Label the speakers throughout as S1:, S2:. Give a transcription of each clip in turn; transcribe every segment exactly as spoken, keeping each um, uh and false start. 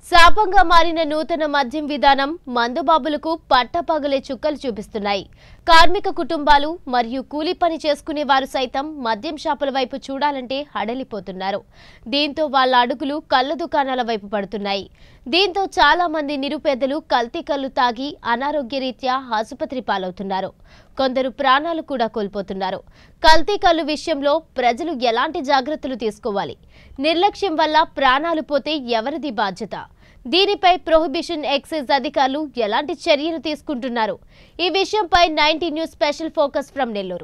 S1: శాపంగా మారిన నూతన మద్యం విధానం మందుబాబులకు పట్టపగలే చుక్కలు చూపిస్తున్నాయి. కార్మిక కుటుంబాలు మరియు కూలీ పని చేసుకునే వారు సైతం మద్యం షాపుల వైపు చూడాలంటే హడలిపోతున్నారు. దీంతో వాళ్ళ అడుగులు కళ్ళ దుకాణాల వైపు పడుతున్నాయి. దీంతో చాలా మంది నిరుపేదలు కల్తీ కల్లు తాగి అనారోగ్యరీత్యా ఆసుపత్రి పాలవుతున్నారు. కొందరు ప్రాణాలు కూడా కోల్పోతున్నారు. కల్తీ కల్లు విషయంలో ప్రజలు ఎలాంటి జాగ్రత్తలు తీసుకోవాలి? నిర్లక్ష్యం వల్ల ప్రాణాలు పోతే ఎవరిది బాధ్యత? దీనిపై ప్రొహిబిషన్ ఎక్సైజ్ అధికారులు ఎలాంటి చర్యలు తీసుకుంటున్నారు? ఈ విషయంపై ninety news special focus from Nellore.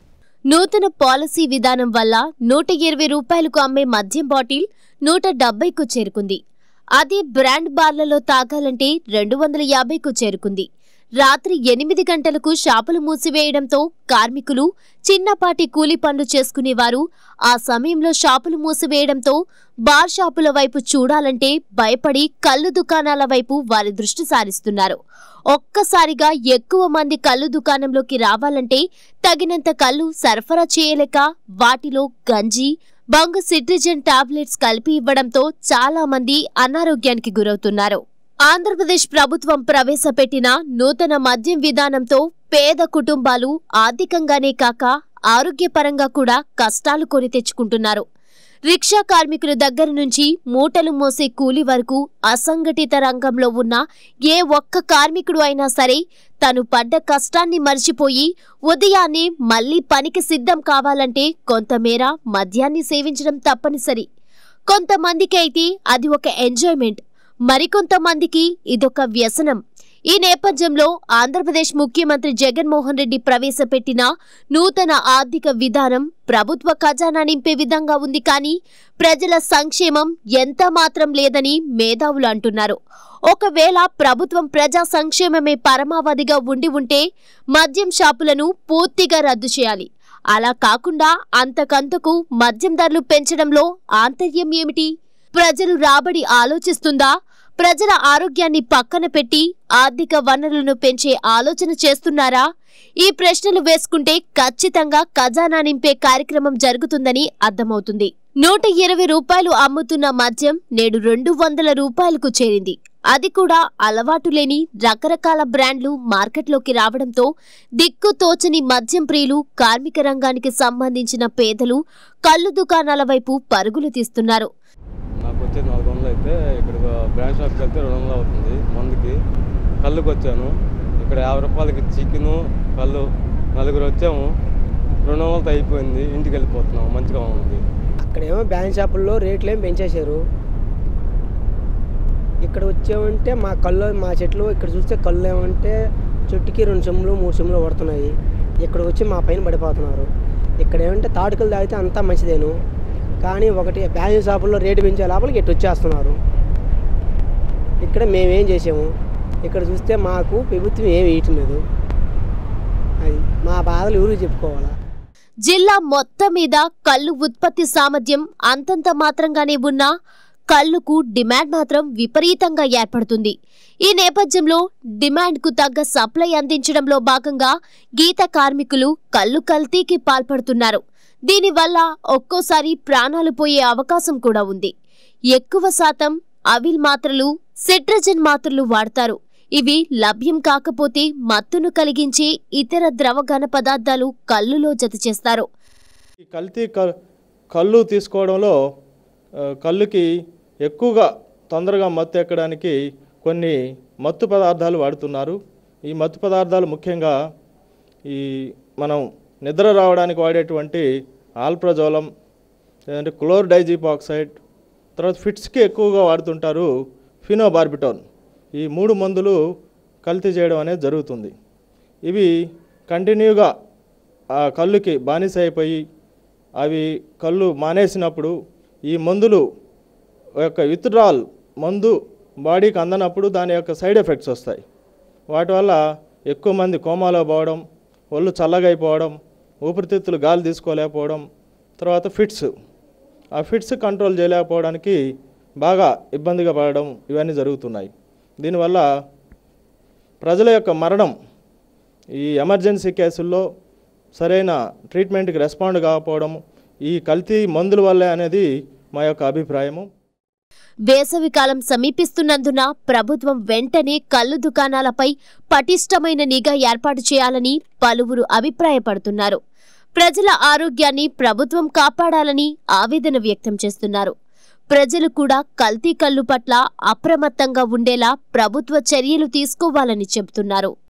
S1: నూతన పాలసీ విధానం వల్ల నూట ఇరవై రూపాయలకు అమ్మే మద్యం బాటిల్ నూట డెబ్బైకు చేరుకుంది. అదే బ్రాండ్ బార్లలో తాగాలంటే రెండు వందల యాభైకు చేరుకుంది. రాత్రి ఎనిమిది గంటలకు షాపులు మూసివేయడంతో కార్మికులు, చిన్నపాటి కూలీ పనులు చేసుకునేవారు ఆ సమయంలో షాపులు మూసివేయడంతో బార్ షాపుల వైపు చూడాలంటే భయపడి కల్లు దుకాణాల వైపు వారి దృష్టి సారిస్తున్నారు. ఒక్కసారిగా ఎక్కువ మంది కల్లు దుకాణంలోకి రావాలంటే తగినంత కల్లు సరఫరా చేయలేక వాటిలో గంజి, బంగు సిట్రిజన్ టాబ్లెట్స్ కలిపి ఇవ్వడంతో చాలా మంది అనారోగ్యానికి గురవుతున్నారు. ఆంధ్రప్రదేశ్ ప్రభుత్వం ప్రవేశపెట్టిన నూతన మద్యం విధానంతో పేద కుటుంబాలు ఆర్థికంగానే కాక ఆరోగ్యపరంగా కూడా కష్టాలు కొని తెచ్చుకుంటున్నారు. రిక్షా కార్మికుల దగ్గర నుంచి మూటలు మోసే కూలీ వరకు అసంఘటిత రంగంలో ఉన్న ఏ ఒక్క కార్మికుడు అయినా సరే తను పడ్డ కష్టాన్ని మర్చిపోయి ఉదయాన్నే మళ్లీ పనికి సిద్ధం కావాలంటే కొంతమేర మద్యాన్ని సేవించడం తప్పనిసరి. కొంతమందికి అయితే అది ఒక ఎంజాయ్మెంట్, మరికొంతమందికి ఇదొక వ్యసనం. ఈ నేపథ్యంలో ఆంధ్రప్రదేశ్ ముఖ్యమంత్రి జగన్మోహన్ రెడ్డి ప్రవేశపెట్టిన నూతన ఆర్థిక విధానం ప్రభుత్వ ఖజానా నింపే విధంగా ఉంది. కానీ ప్రజల సంక్షేమం ఎంత మాత్రం లేదని మేధావులు అంటున్నారు. ఒకవేళ ప్రభుత్వం ప్రజా సంక్షేమమే పరమావధిగా ఉండి ఉంటే మద్యం షాపులను పూర్తిగా రద్దు చేయాలి. అలా కాకుండా అంతకంతకు మద్యం ధరలు పెంచడంలో ఆంతర్యం ఏమిటి? ప్రజలు రాబడి ఆలోచిస్తుందా? ప్రజల ఆరోగ్యాన్ని పక్కన పెట్టి ఆర్థిక వనరులను పెంచే ఆలోచన చేస్తున్నారా? ఈ ప్రశ్నలు వేసుకుంటే ఖచ్చితంగా ఖజానా నింపే కార్యక్రమం జరుగుతుందని అర్థమవుతుంది. నూట ఇరవై రూపాయలు అమ్ముతున్న మద్యం నేడు రెండు వందల రూపాయలకు చేరింది. అది కూడా అలవాటు లేని రకరకాల బ్రాండ్లు మార్కెట్లోకి రావడంతో దిక్కు తోచని మద్యం ప్రియులు, కార్మిక రంగానికి సంబంధించిన పేదలు కల్లు దుకాణాల వైపు పరుగులు తీస్తున్నారు.
S2: నాకు వచ్చేది నాలుగు వందలు అయితే ఇక్కడ బ్రాండ్ షాప్కి వెళ్తే రెండు వందలు అవుతుంది. మందుకి కళ్ళుకి వచ్చాను, ఇక్కడ యాభై రూపాయలకి చికెను కళ్ళు నలుగురు వచ్చాము, రెండు వందలతో అయిపోయింది. ఇంటికి వెళ్ళిపోతున్నాము, మంచిగా ఉంది.
S3: అక్కడేమో బ్రాండ్ షాపుల్లో రేట్లు ఏమి పెంచేశారు. ఇక్కడ వచ్చామంటే మా కళ్ళు మా చెట్లు ఇక్కడ చూస్తే కళ్ళు ఏమంటే చెట్టుకి రెండు చెమ్ములు మూడు చెమ్ములు పడుతున్నాయి. ఇక్కడ వచ్చి మా పైన పడిపోతున్నారు. ఇక్కడ ఏమంటే తాడుకలు తాగితే అంతా మంచిదేను, కానీ ఒకటి బ్రాండ్ షాపుల్లో రేటు పెంచే లోపలికి ఎట్టు వచ్చేస్తున్నారు. ఇక్కడ మేమేం చేసాము, ఇక్కడ చూస్తే మాకు ప్రభుత్వం ఏమి వేయటం లేదు. అది మా బాధలు ఎవరికి చెప్పుకోవాలా?
S1: జిల్లా మొత్తం మీద కల్లు ఉత్పత్తి సామర్థ్యం అంతంత మాత్రంగానే ఉన్నా కల్లుకు డిమాండ్ మాత్రం విపరీతంగా ఏర్పడుతుంది. ఈ నేపథ్యంలో డిమాండ్కు తగ్గ సప్లై అందించడంలో భాగంగా గీత కార్మికులు కల్లు కల్తీకి పాల్పడుతున్నారు. దీనివల్ల ఒక్కోసారి ప్రాణాలు పోయే అవకాశం కూడా ఉంది. ఎక్కువ శాతం అవిల్ మాత్రలు, సిట్రజన్ మాత్రలు వాడతారు. ఇవి లభ్యం కాకపోతే మత్తును కలిగించే ఇతర ద్రవ ఘన పదార్థాలు కల్లులో జత చేస్తారు.
S4: ఈ కల్తీ కళ్ళు తీసుకోవడంలో కళ్ళుకి ఎక్కువగా తొందరగా మత్తు ఎక్కడానికి కొన్ని మత్తు పదార్థాలు వాడుతున్నారు. ఈ మత్తు పదార్థాలు ముఖ్యంగా ఈ మనం నిద్ర రావడానికి వాడేటువంటి ఆల్ప్రజోలం, లేదంటే క్లోర్డైజిపాక్సైడ్, తర్వాత ఫిట్స్కి ఎక్కువగా వాడుతుంటారు ఫినోబార్బిటోన్. ఈ మూడు మందులు కల్తీ చేయడం అనేది జరుగుతుంది. ఇవి కంటిన్యూగా ఆ కళ్ళుకి బానిస అయిపోయి అవి కళ్ళు మానేసినప్పుడు ఈ మందులు యొక్క విత్డ్రాల్ మందు బాడీకి అందనప్పుడు దాని యొక్క సైడ్ ఎఫెక్ట్స్ వస్తాయి. వాటి వల్ల ఎక్కువ మంది కోమాలో పోవడం, ఒళ్ళు చల్లగైపోవడం, ఊపిరితిత్తులు గాలి తీసుకోలేకపోవడం, తర్వాత ఫిట్స్, ఆ ఫిట్స్ కంట్రోల్ చేయలేకపోవడానికి బాగా ఇబ్బందిగా పడడం, ఇవన్నీ జరుగుతున్నాయి. దీనివల్ల ప్రజల యొక్క మరణం ఈ ఎమర్జెన్సీ కేసుల్లో సరైన ట్రీట్మెంట్కి రెస్పాండ్ కాకపోవడం ఈ కల్తీ మందుల వల్లే అనేది మా యొక్క అభిప్రాయము.
S1: వేసవికాలం సమీపిస్తున్నందున ప్రభుత్వం వెంటనే కల్లు దుకాణాలపై పటిష్టమైన నిఘా ఏర్పాటు చేయాలని పలువురు అభిప్రాయపడుతున్నారు. ప్రజల ఆరోగ్యాన్ని ప్రభుత్వం కాపాడాలని ఆవేదన వ్యక్తం చేస్తున్నారు. ప్రజలు కూడా కల్తీ కల్లు పట్ల అప్రమత్తంగా ఉండేలా ప్రభుత్వ చర్యలు తీసుకోవాలని చెబుతున్నారు.